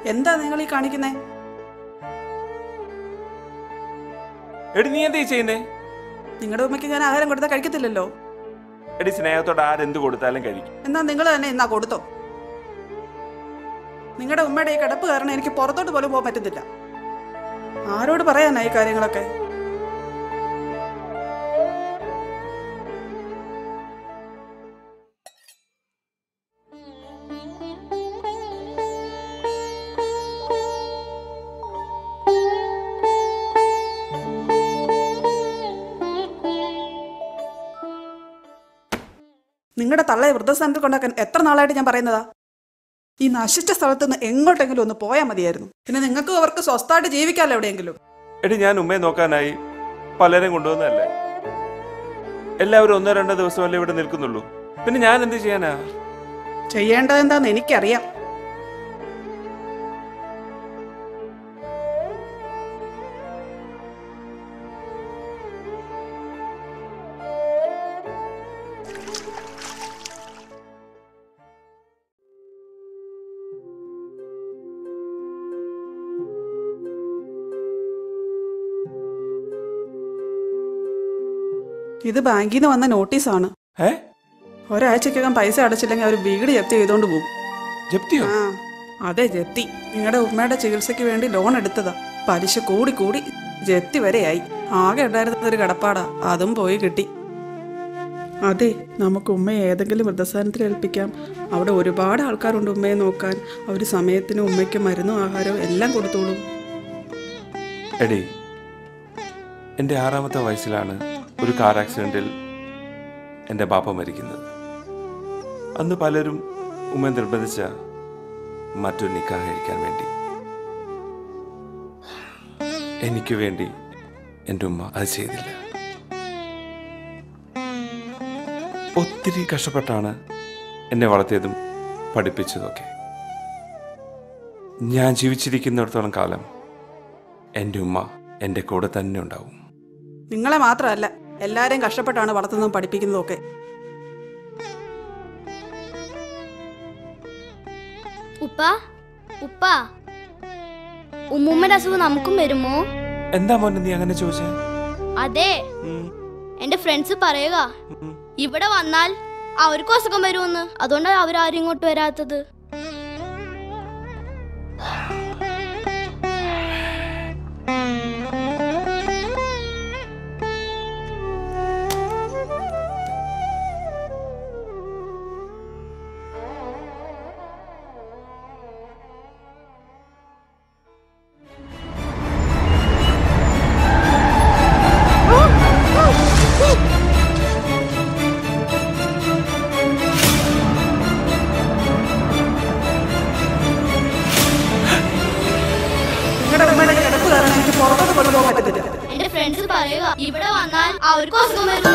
എന്താ നിങ്ങൾ ഈ കാണിക്കുന്നേ? എടി നീ എന്താ ചെയ്യുന്നേ? നിങ്ങളുടെ ഉമ്മയ്ക്ക് ഞാൻ ആഹാരം കൊടുത്താൽ കഴിക്കത്തില്ലല്ലോ. എടി സ്നേഹത്തോടെ ആരെന്ത് കൊടുത്താലും കഴിക്കും. എന്നാ നിങ്ങൾ തന്നെ എന്നാ കൊടുത്തോ. നിങ്ങളുടെ ഉമ്മയുടെ ഈ കിടപ്പ് കാരണം എനിക്ക് പുറത്തോട്ട് പോലും പോകാൻ പറ്റുന്നില്ല. ആരോട് പറയാനാ ഈ കാര്യങ്ങളൊക്കെ? നിങ്ങളുടെ തള്ളയെ വൃദ്ധസ്ഥാനത്തിൽ കൊണ്ടാക്കാൻ എത്ര നാളായിട്ട് ഞാൻ പറയുന്നതാ. ഈ നശിച്ച സ്ഥലത്ത് നിന്ന് എങ്ങോട്ടെങ്കിലും ഒന്ന് പോയാൽ മതിയായിരുന്നു. പിന്നെ നിങ്ങൾക്കും അവർക്ക് സ്വസ്ഥമായിട്ട് ജീവിക്കാമല്ലോ എവിടെയെങ്കിലും. എടി ഞാൻ ഉമ്മയെ നോക്കാനായി പലരും കൊണ്ടുവന്നതല്ലേ. എല്ലാവരും 1-2 ദിവസമല്ലേ ഇവിടെ നിൽക്കുന്നുള്ളൂ. പിന്നെ ഞാൻ എന്ത് ചെയ്യാനാ? ചെയ്യേണ്ടതെന്താന്ന് എനിക്കറിയാം. ഇത് ബാങ്കിൽ നിന്ന് വന്ന നോട്ടീസാണ്. ഒരാഴ്ചക്കകം പൈസ അടച്ചില്ലെങ്കിൽ അവർ വീട് ജപ്തി ചെയ്തോണ്ട് പോകും. ആ അതെ, ജപ്തി. നിങ്ങളുടെ ഉമ്മയുടെ ചികിത്സയ്ക്ക് വേണ്ടി ലോൺ എടുത്തതാ. പലിശ കൂടി കൂടി ജപ്തി വരെയായി. ആകെ ഉണ്ടായിരുന്നതൊരു കടപ്പാടാ, അതും പോയി കിട്ടി. അതെ, നമുക്ക് ഉമ്മയെ ഏതെങ്കിലും വൃദ്ധസ്ഥാനത്തിൽ ഏൽപ്പിക്കാം. അവിടെ ഒരുപാട് ആൾക്കാരുണ്ട് ഉമ്മയെ നോക്കാൻ. അവർ സമയത്തിന് ഉമ്മയ്ക്ക് മരുന്നും ആഹാരവും എല്ലാം കൊടുത്തോളും. എടി, എൻ്റെ 6ാമത്തെ വയസ്സിലാണ് ഒരു കാർ ആക്സിഡൻറ്റിൽ എൻ്റെ ബാപ്പ മരിക്കുന്നത്. അന്ന് പലരും ഉമ്മ നിർബന്ധിച്ച മറ്റൊരു നിക്കാഹ് കഴിക്കാൻ വേണ്ടി. എനിക്ക് വേണ്ടി എൻ്റെ ഉമ്മ അത് ചെയ്തില്ല. ഒത്തിരി കഷ്ടപ്പെട്ടാണ് എന്നെ വളർത്തിയതും പഠിപ്പിച്ചതൊക്കെ. ഞാൻ ജീവിച്ചിരിക്കുന്നിടത്തോളം കാലം എൻ്റെ ഉമ്മ എൻ്റെ കൂടെ തന്നെ ഉണ്ടാവും. നിങ്ങളെ മാത്രമല്ല, എല്ലാരെയും കഷ്ടപ്പെട്ടാണ് വളർത്തുന്നതും പഠിപ്പിക്കുന്നതും ഒക്കെ. ഉപ്പാ, ഉപ്പാ, ഉമ്മൂമ്മയുടെ അസുഖം നമുക്കും വരുമോ? എന്താ മോനെ നീ അങ്ങനെ ചോദിച്ചേ? അതെ, എന്റെ ഫ്രണ്ട്സ് പറയുക ഇവിടെ വന്നാൽ അവർക്കും അസുഖം വരുമെന്ന്. അതുകൊണ്ടാണ് അവരാരും ഇങ്ങോട്ട് വരാത്തത്. എന്റെ ഫ്രണ്ട്സ് പറയുക ഇവിടെ വന്നാൽ അവർക്കും അസുഖം വരും.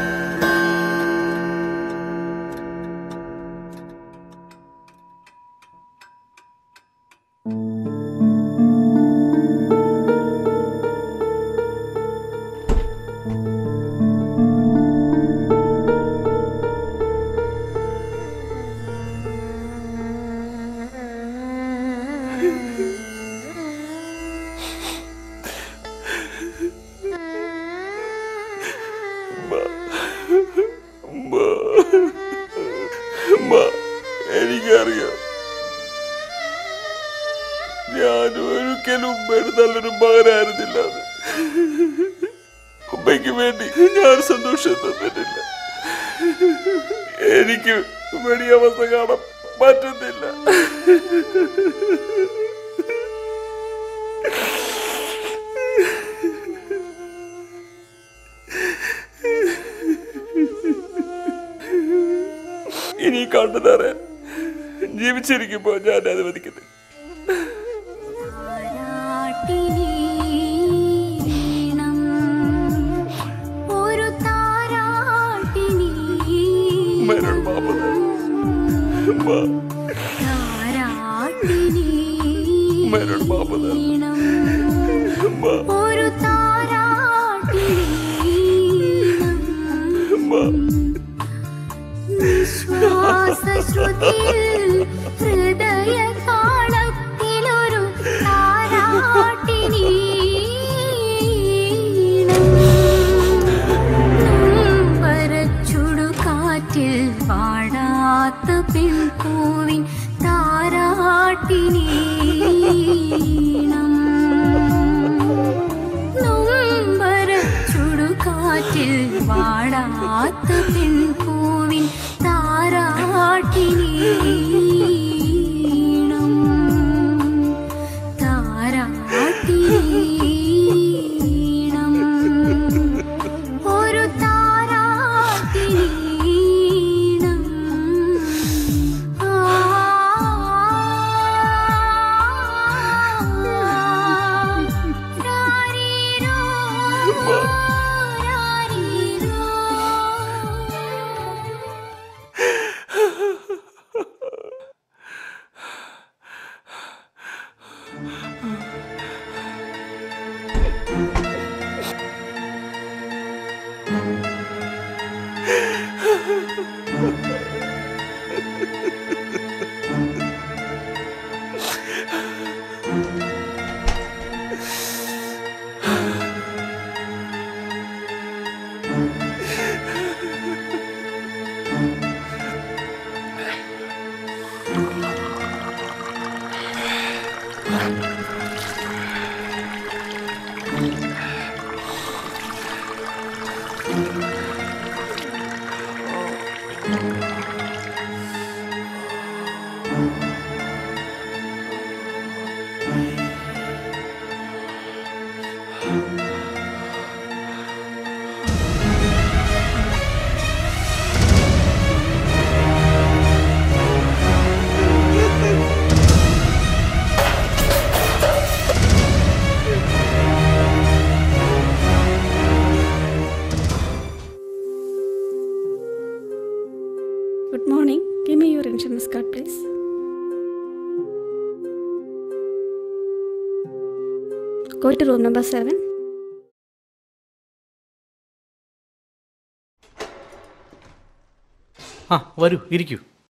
എനിക്കറിയാം, ഞാനൊരിക്കലും ഉമ്മയുടെ നല്ലൊരു മകനായിരുന്നില്ല. ഉമ്മയ്ക്ക് വേണ്ടി ഞാൻ സന്തോഷം തന്നിട്ടില്ല. എനിക്ക് വലിയ അവസ്ഥ കാണാൻ പറ്റുന്നില്ല. ഇനി കണ്ടു തരാൻ ജീവിച്ചിരിക്കുമ്പോ ഞാൻ അനുവദിക്കുന്നത്. ഹൃദയ താളത്തിലൊരു നൊമ്പര ചുടുകാറ്റിൽ വാടാത്ത പെൺപൂവിൻ താരാട്ടിനീണം താരാട്ടിനീണം ഒരു താരാട്ടിനീണം രാരീരോ രാരീരോ. Good morning. Give me your insurance card, please. Go to room number 7. വരൂ, ഇരിക്കൂ.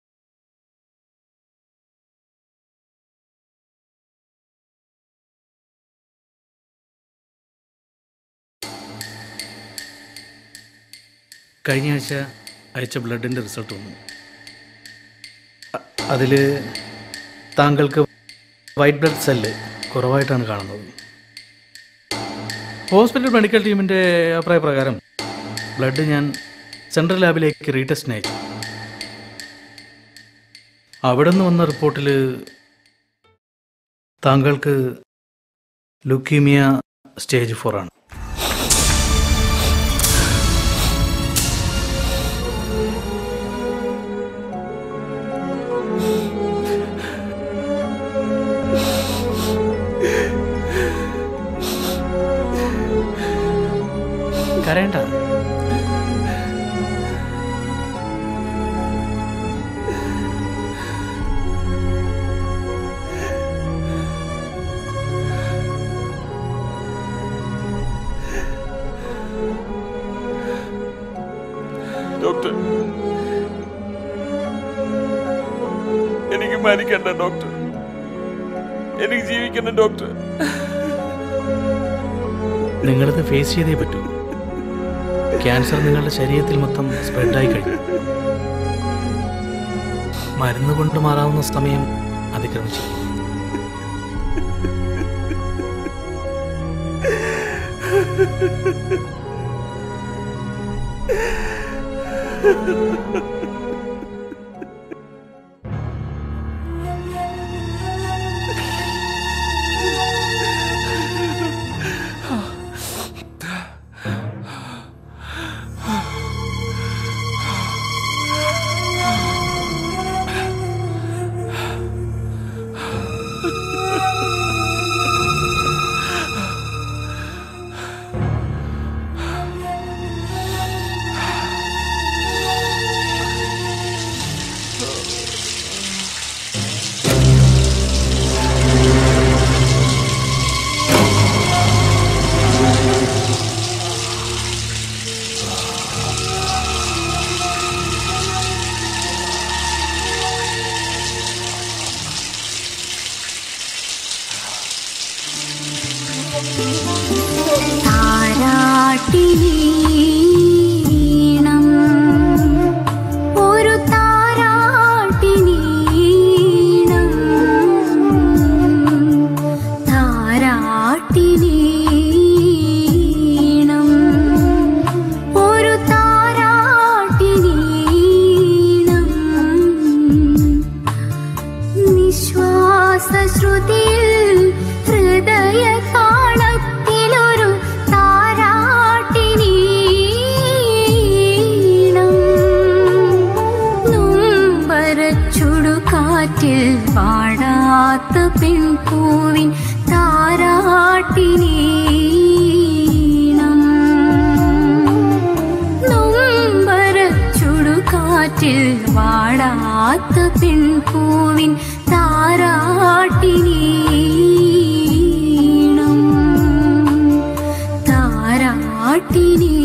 കഴിഞ്ഞ ആഴ്ച അയച്ച ബ്ലഡിൻ്റെ റിസൾട്ട് വന്നു. അതിൽ താങ്കൾക്ക് വൈറ്റ് ബ്ലഡ് സെല്ല് കുറവായിട്ടാണ് കാണുന്നത്. ഹോസ്പിറ്റൽ മെഡിക്കൽ ടീമിൻ്റെ അഭിപ്രായപ്രകാരം ബ്ലഡ് ഞാൻ സെൻട്രൽ ലാബിലേക്ക് റീടെസ്റ്റിന് അയച്ചു. അവിടെ നിന്ന് വന്ന റിപ്പോർട്ടിൽ താങ്കൾക്ക് ലുക്കീമിയ സ്റ്റേജ് 4 ആണ്. കരയണ്ട. ഡോക്ടർ, എനിക്ക് മരിക്കണ്ട ഡോക്ടർ, എനിക്ക് ജീവിക്കണ്ട ഡോക്ടർ. നിങ്ങളിത് ഫേസ് ചെയ്തേ പറ്റൂ. ക്യാൻസർ നിങ്ങളുടെ ശരീരത്തിൽ മൊത്തം സ്പ്രെഡായി കഴിഞ്ഞു. മരുന്ന് കൊണ്ട് മാറാവുന്ന സമയം അതിക്രമിച്ചു. താരാട്ടിനീണം ഒരു താരാട്ടിനീണം ശ്രുതിയിൽ ഹൃദയ താളത്തിലൊരു താരാട്ടിനീണം നൊമ്പരച്ചുടുകാറ്റിൽ പാടാത്ത പെൺപൂവിൻ താരാട്ടിനീണം നൊമ്പരച്ചുടുകാറ്റിൽ പാടാത്ത പെൺപൂവിൻ താരാട്ടിനീണം താരാട്ടിനീ